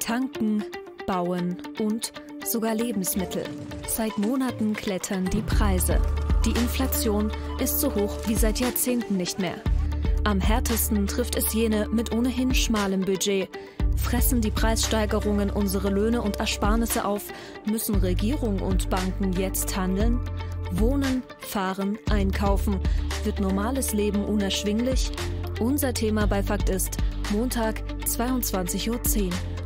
Tanken, Bauen und sogar Lebensmittel. Seit Monaten klettern die Preise. Die Inflation ist so hoch wie seit Jahrzehnten nicht mehr. Am härtesten trifft es jene mit ohnehin schmalem Budget. Fressen die Preissteigerungen unsere Löhne und Ersparnisse auf? Müssen Regierung und Banken jetzt handeln? Wohnen, fahren, einkaufen. Wird normales Leben unerschwinglich? Unser Thema bei Fakt ist Montag, 22:10 Uhr.